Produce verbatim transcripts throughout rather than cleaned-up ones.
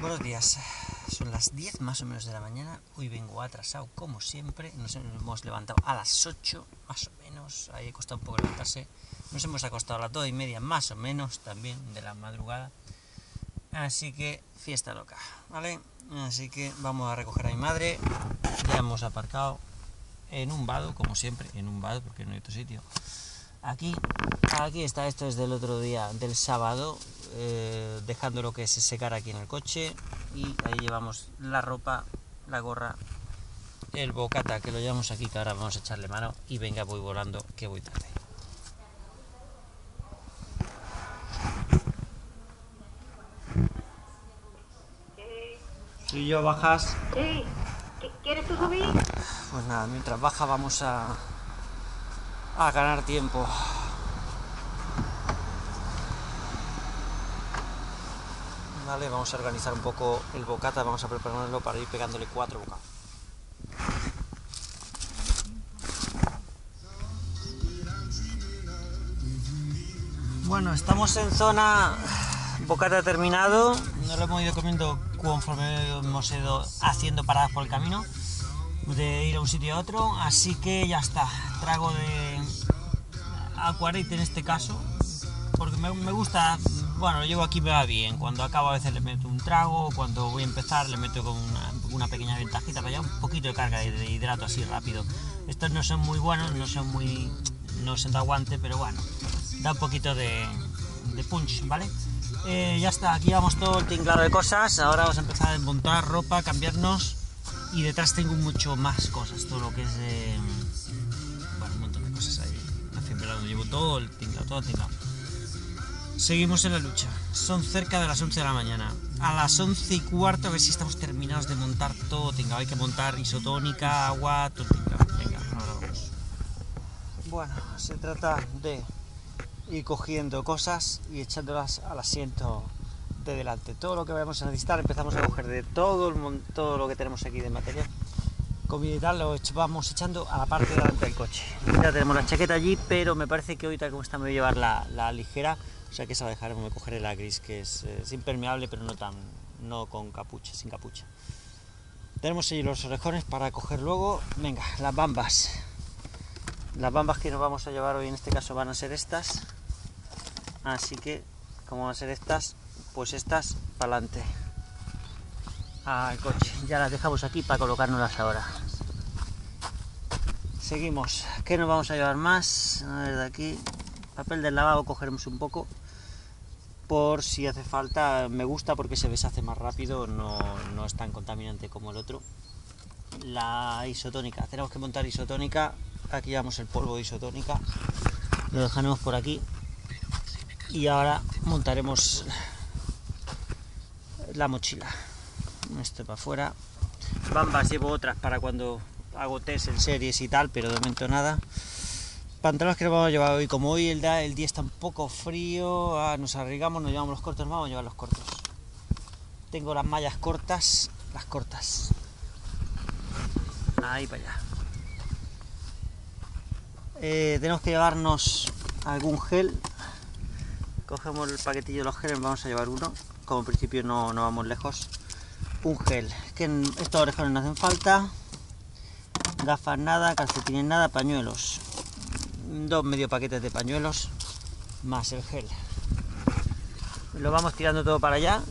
Buenos días, son las diez más o menos de la mañana. Hoy vengo atrasado como siempre. Nos hemos levantado a las ocho más o menos. Ahí ha costado un poco levantarse. Nos hemos acostado a las dos y media más o menos también de la madrugada. Así que fiesta loca, ¿vale? Así que vamos a recoger a mi madre. Ya hemos aparcado en un vado, como siempre, en un vado porque no hay otro sitio. Aquí, aquí está, esto es del otro día, del sábado, eh, dejándolo que se secara aquí en el coche. Y ahí llevamos la ropa, la gorra, el bocata que lo llevamos aquí, que ahora vamos a echarle mano. Y venga, voy volando, que voy tarde. Si yo bajas... Sí, ¿quieres tú subir? Pues nada, mientras baja vamos a, a ganar tiempo. Vale, vamos a organizar un poco el bocata, vamos a prepararlo para ir pegándole cuatro bocados. Bueno, estamos en zona bocata terminado, nos lo hemos ido comiendo conforme hemos ido haciendo paradas por el camino, de ir a un sitio a otro, así que ya está, trago de acuarete en este caso, porque me, me gusta, bueno, lo llevo aquí, me va bien, cuando acabo a veces le meto un trago, cuando voy a empezar le meto con una, una pequeña ventajita para llevar un poquito de carga de, de hidrato así rápido. Estos no son muy buenos, no son muy, no son de aguante, pero bueno, da un poquito de, de punch, ¿vale? Eh, ya está, aquí vamos todo el tinglado de cosas. Ahora vamos a empezar a desmontar ropa, cambiarnos, y detrás tengo mucho más cosas, todo lo que es eh, bueno, un montón de cosas ahí, siempre donde llevo todo el tinglado, todo el tinglado. Seguimos en la lucha, son cerca de las once de la mañana, a las once y cuarto a ver si estamos terminados de montar todo tinglado. Hay que montar isotónica, agua, todo el tinglado. Venga, ahora vamos. Bueno, se trata de ir cogiendo cosas y echándolas al asiento de delante. Todo lo que vayamos a necesitar empezamos a coger de todo, el, todo lo que tenemos aquí de material, comida y tal, lo vamos echando a la parte de delante del coche. Ya tenemos la chaqueta allí, pero me parece que ahorita como está me voy a llevar la, la ligera, o sea que esa la dejaremos, me cogeré la gris, que es, es impermeable, pero no tan, no con capucha, sin capucha. Tenemos allí los orejones para coger luego. Venga, las bambas. Las bambas que nos vamos a llevar hoy en este caso van a ser estas, así que como van a ser estas, pues estas para adelante al coche. Ya las dejamos aquí para colocárnoslas ahora. Seguimos. ¿Qué nos vamos a llevar más? A ver, de aquí, papel del lavabo cogeremos un poco por si hace falta. Me gusta porque se deshace más rápido, no, no es tan contaminante como el otro. La isotónica, tenemos que montar isotónica. Aquí llevamos el polvo de isotónica, lo dejaremos por aquí y ahora montaremos la mochila. Esto para afuera. Bambas llevo otras para cuando hago test en series y tal, pero de momento nada. Pantalones que nos vamos a llevar hoy, como hoy el día, el día está un poco frío, ah, nos arriesgamos, nos llevamos los cortos, nos vamos a llevar los cortos. Tengo las mallas cortas, las cortas. Ahí para allá. Eh, tenemos que llevarnos algún gel. Cogemos el paquetillo de los geles, vamos a llevar uno. Como en principio no, no vamos lejos. Un gel, que en estos orejones no hacen falta. Gafas nada, calcetines nada, pañuelos. Dos medio paquetes de pañuelos, más el gel. Lo vamos tirando todo para allá.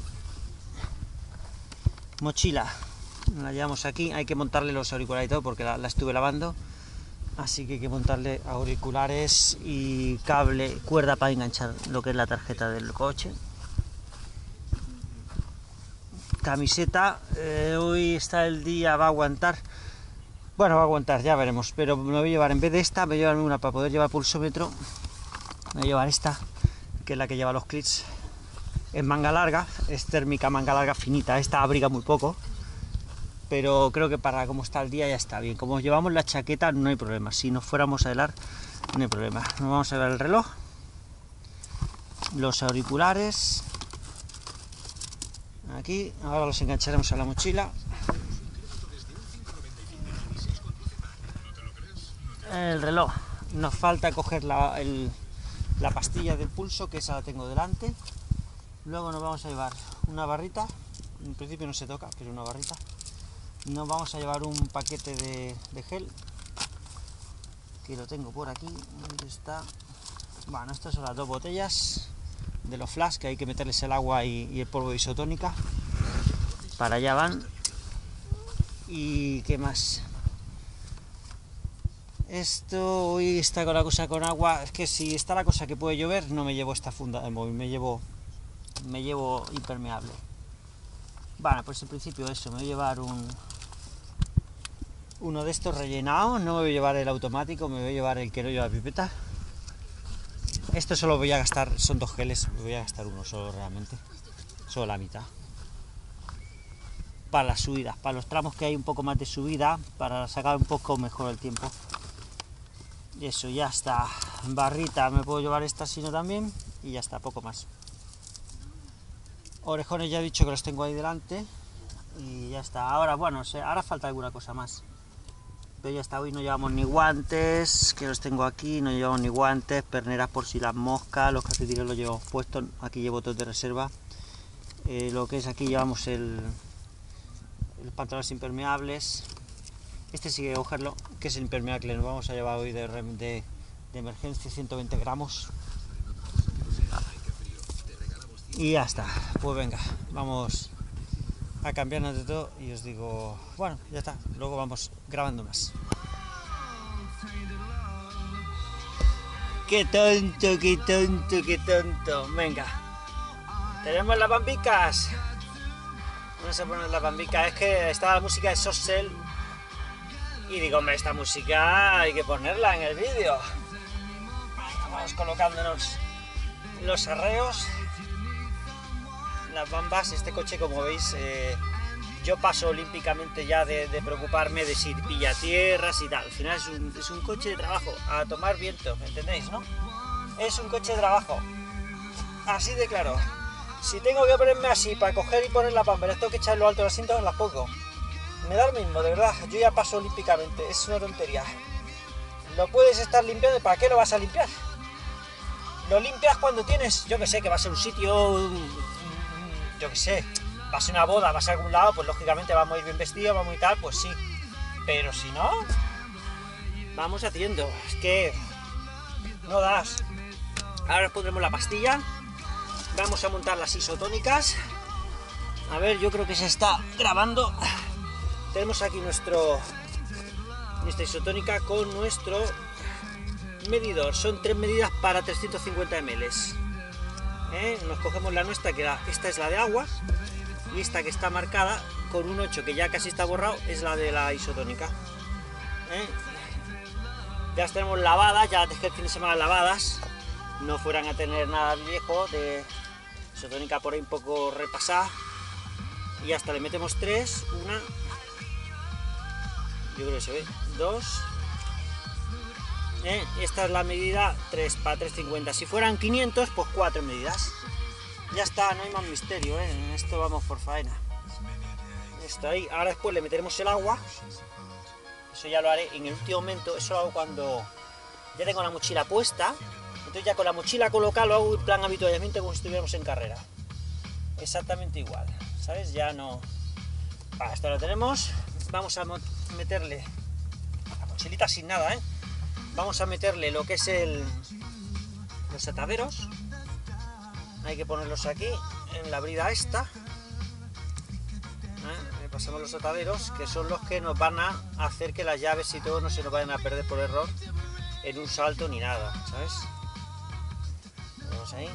Mochila, la llevamos aquí. Hay que montarle los auriculares y todo porque la, la estuve lavando. Así que hay que montarle auriculares y cable, cuerda para enganchar lo que es la tarjeta del coche. Camiseta, eh, hoy está el día, va a aguantar. Bueno, va a aguantar, ya veremos. Pero me voy a llevar, en vez de esta, me voy a llevar una para poder llevar pulsómetro. Me voy a llevar esta, que es la que lleva los clips. Es manga larga, es térmica, manga larga finita. Esta abriga muy poco. Pero creo que para como está el día ya está bien. Como llevamos la chaqueta no hay problema. Si nos fuéramos a helar no hay problema. Nos vamos a llevar el reloj, los auriculares aquí. Ahora los engancharemos a la mochila. El reloj. Nos falta coger la, el, la pastilla del pulso, que esa la tengo delante. Luego nos vamos a llevar una barrita en principio no se toca, pero una barrita. Nos vamos a llevar un paquete de, de gel, que lo tengo por aquí. ¿Dónde está? Bueno, estas son las dos botellas de los flash, que hay que meterles el agua y, y el polvo de isotónica. Para allá van. ¿Y qué más? Esto hoy está con la cosa con agua. Es que si está la cosa que puede llover, no me llevo esta funda de móvil, me llevo, me llevo impermeable. Bueno, pues en principio eso, me voy a llevar un uno de estos rellenados, no me voy a llevar el automático, me voy a llevar el que no lleva pipeta. Esto solo voy a gastar, son dos geles, me voy a gastar uno solo realmente, solo la mitad. Para las subidas, para los tramos que hay un poco más de subida, para sacar un poco mejor el tiempo. Y eso, ya está. Barrita, me puedo llevar esta sino también, y ya está, poco más. Orejones ya he dicho que los tengo ahí delante, y ya está. Ahora, bueno, ahora falta alguna cosa más. Pero ya está, hoy no llevamos ni guantes, que los tengo aquí, no llevamos ni guantes, perneras por si las moscas, los calcetines los llevamos puestos, aquí llevo todo de reserva. Eh, lo que es aquí llevamos el, el pantalones impermeables. Este sí que cogerlo, que es el impermeable que nos vamos a llevar hoy de, de, de emergencia, ciento veinte gramos. Y ya está, pues venga, vamos a cambiarnos de todo y os digo, bueno, ya está, luego vamos grabando más. Qué tonto, qué tonto, qué tonto, venga. Tenemos las bambicas. Vamos a poner las bambicas, es que está la música de Soft Cell y digo, hombre, esta música hay que ponerla en el vídeo. Vamos colocándonos los arreos. Las bambas, este coche, como veis, eh, yo paso olímpicamente ya de, de preocuparme de si pilla tierras y tal. Al final es un, es un coche de trabajo, a tomar viento, ¿me entendéis, no? Es un coche de trabajo, así de claro. Si tengo que ponerme así para coger y poner la bamba, les tengo que echar lo alto de los asientos, las pongo. Me da lo mismo, de verdad, yo ya paso olímpicamente, es una tontería. Lo puedes estar limpiando, ¿para qué lo vas a limpiar? Lo limpias cuando tienes, yo que sé, que vas a un sitio... yo que sé, vas a una boda, vas a algún lado, pues lógicamente vamos a ir bien vestidos, vamos y tal, pues sí. Pero si no, vamos haciendo, es que no das. Ahora pondremos la pastilla, vamos a montar las isotónicas. A ver, yo creo que se está grabando. Tenemos aquí nuestro nuestra isotónica con nuestro medidor. Son tres medidas para trescientos cincuenta mililitros. ¿Eh? Nos cogemos la nuestra, que la, esta es la de agua, y esta que está marcada con un ocho, que ya casi está borrado, es la de la isotónica. ¿Eh? Ya las tenemos lavadas, ya las dejé el fin de semana lavadas, no fueran a tener nada viejo de isotónica por ahí un poco repasada. Y hasta le metemos tres, una, yo creo que se ve, dos. ¿Eh? Esta es la medida tres para trescientos cincuenta, si fueran quinientos, pues cuatro medidas. Ya está, no hay más misterio, ¿eh? En esto vamos por faena. Esto ahí, ahora después le meteremos el agua. Eso ya lo haré en el último momento, eso lo hago cuando ya tengo la mochila puesta. Entonces ya con la mochila colocada lo hago en plan habitualmente como si estuviéramos en carrera. Exactamente igual, ¿sabes? Ya no... Vale, esto lo tenemos. Vamos a meterle la mochilita sin nada, ¿eh? Vamos a meterle lo que es el los ataderos. Hay que ponerlos aquí en la brida esta. ¿Eh? Le pasamos los ataderos, que son los que nos van a hacer que las llaves y todo no se nos vayan a perder por error en un salto ni nada, ¿sabes? Vamos ahí.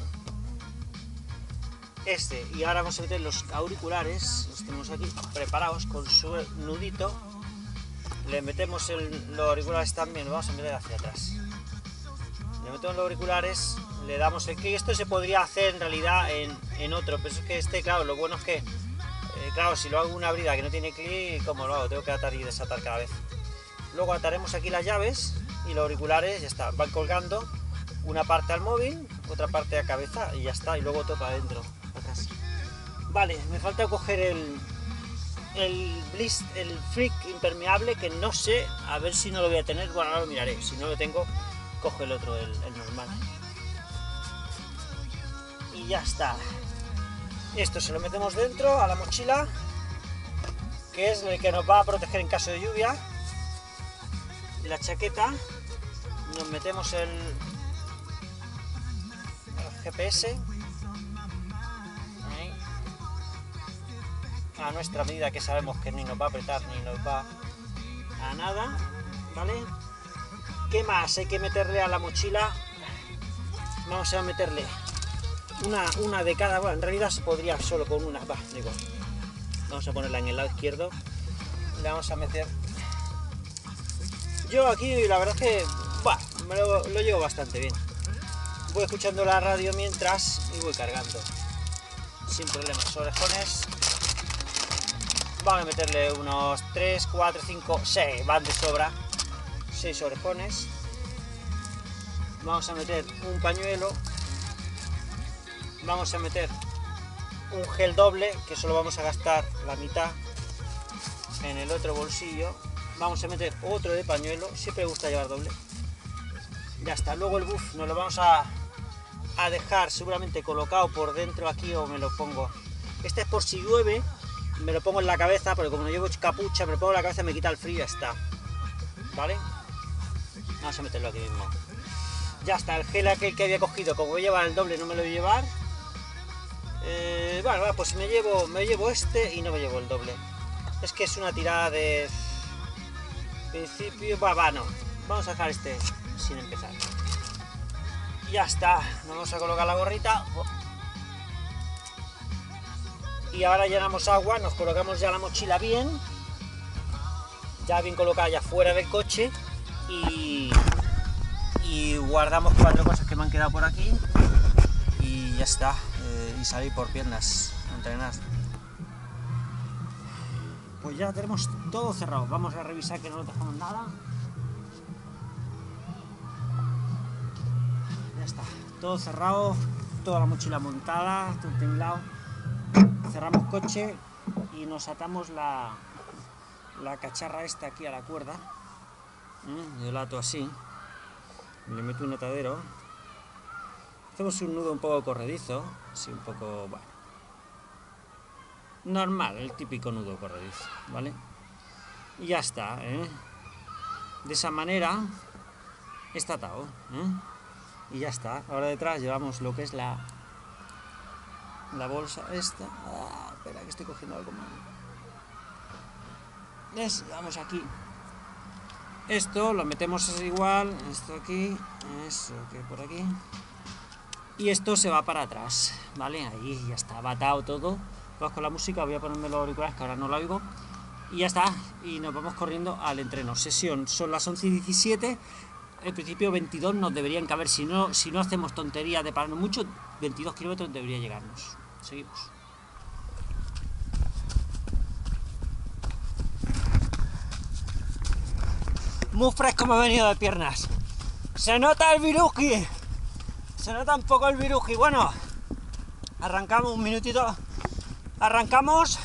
Este, y ahora vamos a meter los auriculares, los tenemos aquí preparados con su nudito. Le metemos el, los auriculares también, lo vamos a meter hacia atrás. Le metemos los auriculares, le damos el clic. Esto se podría hacer en realidad en, en otro, pero es que este, claro, lo bueno es que, eh, claro, si lo hago en una brida que no tiene clic, ¿cómo lo hago? Tengo que atar y desatar cada vez. Luego ataremos aquí las llaves y los auriculares, ya está, van colgando una parte al móvil, otra parte a cabeza y ya está, y luego todo para adentro, atrás. Vale, me falta coger el... el bliss, el freak impermeable, que no sé, a ver si no lo voy a tener, bueno, ahora lo miraré, si no lo tengo, coge el otro, el, el normal. Y ya está. Esto se lo metemos dentro a la mochila, que es el que nos va a proteger en caso de lluvia. La chaqueta, nos metemos el, el G P S ahí, a nuestra medida, que sabemos que ni nos va a apretar ni nos va a nada, ¿vale? ¿Qué más hay que meterle a la mochila? Vamos a meterle una, una de cada, bueno, en realidad se podría solo con una, va, digo, vamos a ponerla en el lado izquierdo, le vamos a meter. Yo aquí la verdad es que bah, me lo, lo llevo bastante bien. Voy escuchando la radio mientras y voy cargando sin problemas. Orejones, vamos a meterle unos tres, cuatro, cinco, seis, van de sobra, seis orejones. Vamos a meter un pañuelo, vamos a meter un gel doble, que solo vamos a gastar la mitad en el otro bolsillo. Vamos a meter otro de pañuelo, siempre me gusta llevar doble. Ya está, luego el buff nos lo vamos a, a dejar seguramente colocado por dentro aquí, o me lo pongo. Este es por si llueve, me lo pongo en la cabeza, porque como no llevo capucha, me lo pongo en la cabeza, me quita el frío y ya está. ¿Vale? Vamos a meterlo aquí mismo. Ya está, el gel aquel que había cogido, como voy a llevar el doble, no me lo voy a llevar. Eh, bueno, pues me llevo, me llevo este y no me llevo el doble. Es que es una tirada de... principio, va, va, no. Vamos a dejar este sin empezar. Ya está, nos vamos a colocar la gorrita. Y ahora llenamos agua, nos colocamos ya la mochila bien. Ya bien colocada, ya fuera del coche. Y... y guardamos cuatro cosas que me han quedado por aquí. Y ya está. Eh, y salir por piernas a entrenar. Pues ya tenemos todo cerrado. Vamos a revisar que no nos dejamos nada. Ya está, todo cerrado, toda la mochila montada, todo tinglado. Cerramos coche y nos atamos la, la cacharra esta aquí a la cuerda. ¿Mm? Yo la ato así, le meto un atadero. Hacemos un nudo un poco corredizo, así un poco, bueno, normal, el típico nudo corredizo, ¿vale? Y ya está, ¿eh? De esa manera está atado, ¿eh? Y ya está. Ahora detrás llevamos lo que es la la bolsa esta. Ah, espera, que estoy cogiendo algo mal. ¿Ves? Vamos aquí. Esto lo metemos igual, esto aquí, eso que por aquí. Y esto se va para atrás, ¿vale? Ahí ya está, va atado todo. Vamos con la música, voy a ponerme los auriculares que ahora no la oigo. Y ya está, y nos vamos corriendo al entreno. Sesión, son las once y diecisiete. En principio veintidós nos deberían caber, si no, si no hacemos tonterías de pararnos mucho, veintidós kilómetros debería llegarnos. Seguimos. Muy fresco me he venido de piernas. Se nota el viruji. Se nota un poco el viruji. Bueno, arrancamos un minutito. Arrancamos.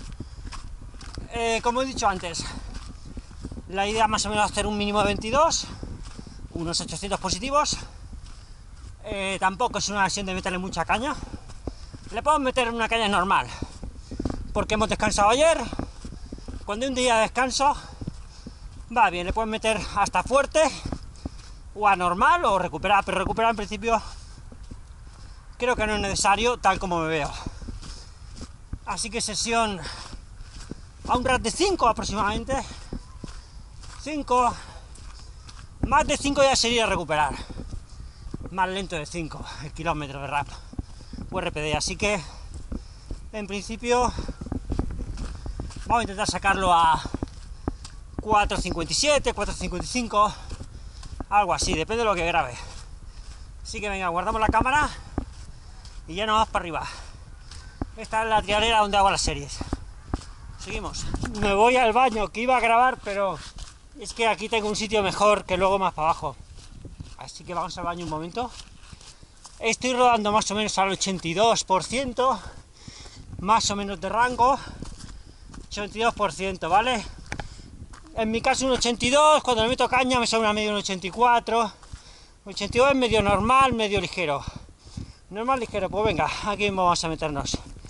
Eh, como he dicho antes, la idea más o menos es hacer un mínimo de veintidós, unos ochocientos positivos. Eh, tampoco es una sesión de meterle mucha caña. Le podemos meter una caña normal, porque hemos descansado ayer. Cuando hay un día de descanso, va bien, le pueden meter hasta fuerte, o a normal, o recuperar, pero recuperar en principio creo que no es necesario, tal como me veo. Así que sesión a un rat de cinco aproximadamente. cinco, más de cinco ya sería recuperar. Más lento de cinco, el kilómetro de rap o R P D. Así que en principio vamos a intentar sacarlo a cuatro cincuenta y siete, cuatro cincuenta y cinco, algo así, depende de lo que grabe. Así que venga, guardamos la cámara y ya nos vamos para arriba. Esta es la trialera donde hago las series. Seguimos. Me voy al baño, que iba a grabar, pero es que aquí tengo un sitio mejor que luego más para abajo. Así que vamos al baño un momento. Estoy rodando más o menos al ochenta y dos por ciento, más o menos de rango, ochenta y dos por ciento, ¿vale? En mi caso un ochenta y dos, cuando le meto caña me sale una media un ochenta y cuatro, ochenta y dos es medio normal, medio ligero. Normal, ligero, pues venga, aquí mismo vamos a meternos.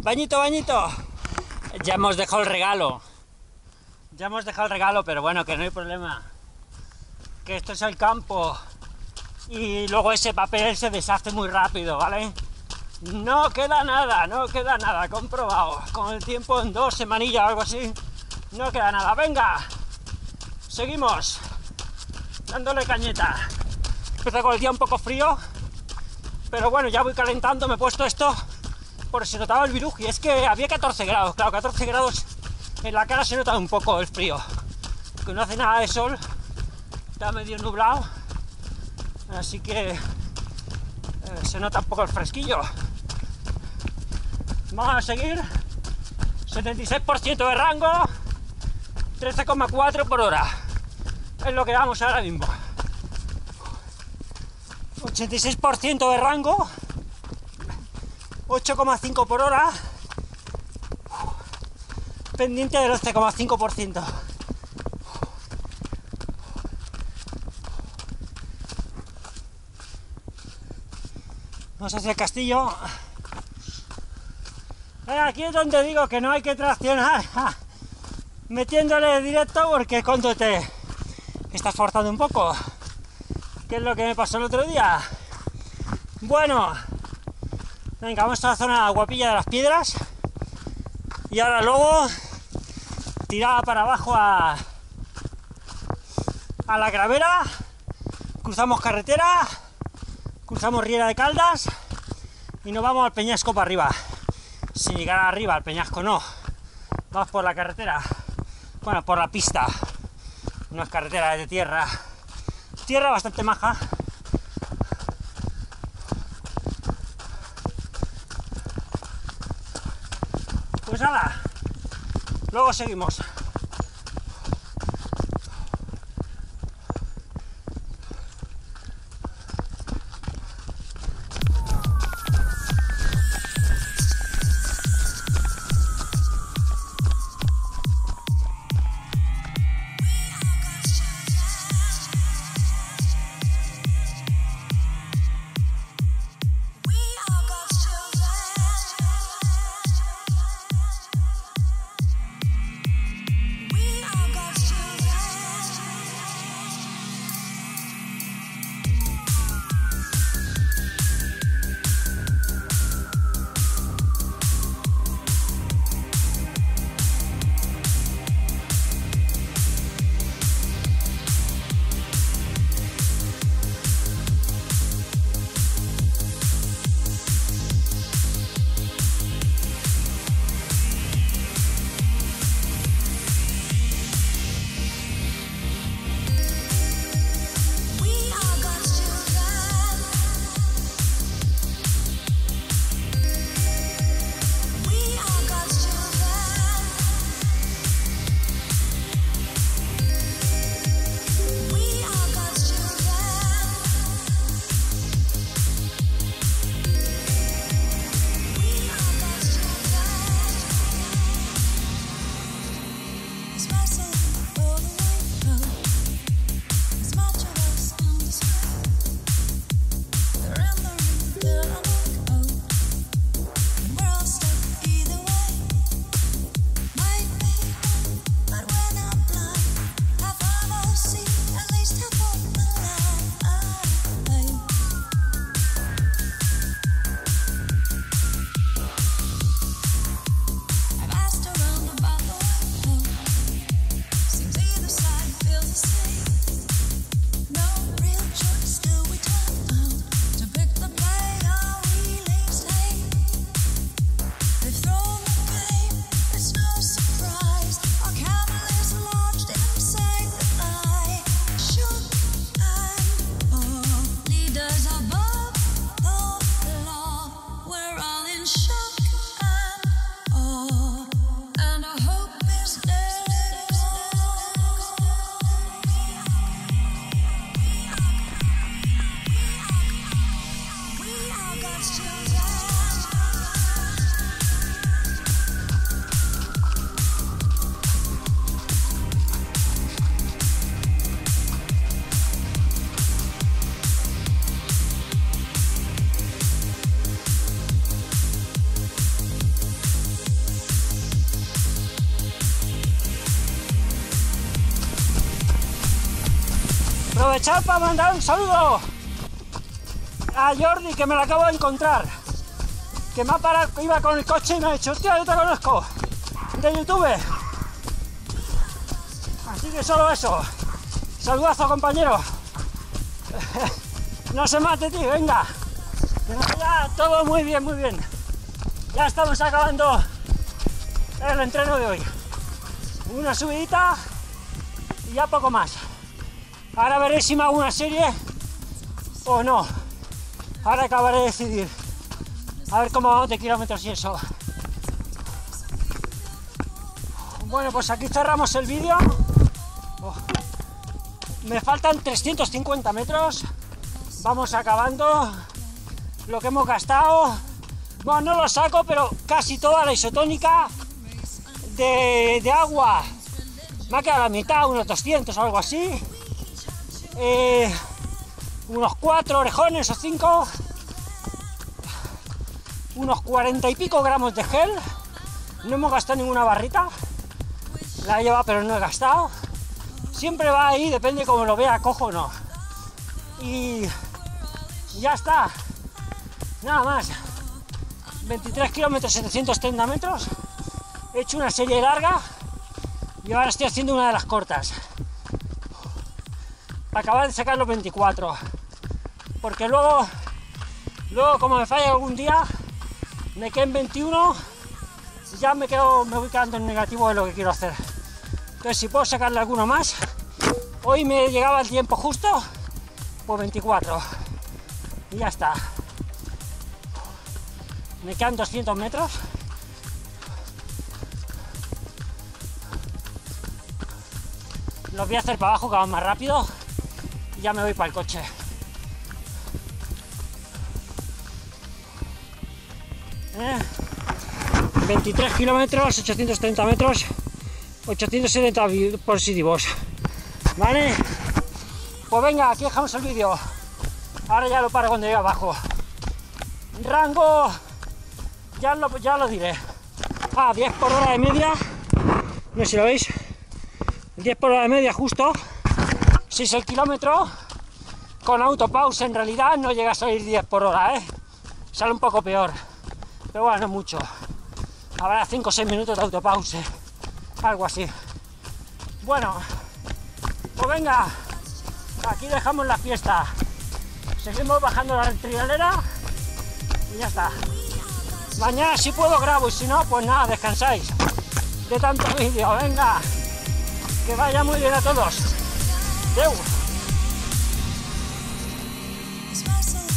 Bañito, bañito. Ya hemos dejado el regalo. Ya hemos dejado el regalo, pero bueno, que no hay problema. Que esto es el campo. Y luego ese papel se deshace muy rápido, ¿vale? No queda nada, no queda nada, comprobado. Con el tiempo, en dos semanillas o algo así, no queda nada. ¡Venga! Seguimos. Dándole cañeta. Empieza con el día un poco frío, pero bueno, ya voy calentando. Me he puesto esto por si se notaba el virus. Y es que había catorce grados, claro, catorce grados en la cara se nota un poco el frío. Que no hace nada de sol, está medio nublado, así que eh, se nota un poco el fresquillo. Vamos a seguir. setenta y seis por ciento de rango, trece coma cuatro por hora. Es lo que vamos ahora mismo. ochenta y seis por ciento de rango, ocho coma cinco por hora. Pendiente del once coma cinco por ciento. Vamos hacia el castillo. Aquí es donde digo que no hay que traccionar metiéndole directo, porque es cuando te estás forzando un poco, que es lo que me pasó el otro día. Bueno, venga, vamos a la zona guapilla de las piedras y ahora luego tirada para abajo a, a la Gravera, cruzamos carretera, cruzamos Riera de Caldas y nos vamos al peñasco para arriba. Sin llegar arriba, al peñasco no, vamos por la carretera, bueno, por la pista, no es carretera, es de tierra, tierra bastante maja. Pues nada, luego seguimos. aprovechar para mandar un saludo a Jordi, que me lo acabo de encontrar, que me ha parado, iba con el coche y me ha dicho, hostia, yo te conozco de YouTube. Así que solo eso. Saludazo, compañero. No se mate, tío, venga. Ya, todo muy bien, muy bien. Ya estamos acabando el entreno de hoy. Una subidita y ya poco más. Ahora veré si me hago una serie o no. Ahora acabaré de decidir. A ver cómo vamos de kilómetros y eso. Bueno, pues aquí cerramos el vídeo. Oh. Me faltan trescientos cincuenta metros. Vamos acabando. Lo que hemos gastado. Bueno, no lo saco, pero casi toda la isotónica de, de agua. Me ha quedado la mitad, unos doscientos o algo así. Eh, unos cuatro orejones o cinco. Unos cuarenta y pico gramos de gel. No hemos gastado ninguna barrita. La he llevado, pero no he gastado. Siempre va ahí, depende cómo lo vea, cojo o no. Y ya está. Nada más. veintitrés kilómetros, setecientos treinta metros. He hecho una serie larga y ahora estoy haciendo una de las cortas. Para acabar de sacar los veinticuatro. Porque luego, luego como me falla algún día, me quedo en veintiuno. Ya me quedo, me voy quedando en negativo de lo que quiero hacer. Entonces, si puedo sacarle alguno más, hoy me llegaba el tiempo justo, pues veinticuatro. Y ya está. Me quedan doscientos metros. Los voy a hacer para abajo, que van más rápido. Y ya me voy para el coche. ¿Eh? veintitrés kilómetros, ochocientos treinta metros, ochocientos setenta positivos. ¿Vale? Pues venga, aquí dejamos el vídeo. Ahora ya lo paro cuando llegue abajo. Rango, ya lo, ya lo diré. Ah, diez por hora de media. No sé si lo veis. diez por hora de media justo. seis el kilómetro. Con autopause en realidad no llega a salir diez por hora, ¿eh? Sale un poco peor. Pero bueno, no mucho. Habrá cinco o seis minutos de autopause. Algo así. Bueno, pues venga. Aquí dejamos la fiesta. Seguimos bajando la trialera. Y ya está. Mañana si puedo grabo y si no, pues nada, descansáis de tanto vídeo. Venga. Que vaya muy bien a todos. Deu.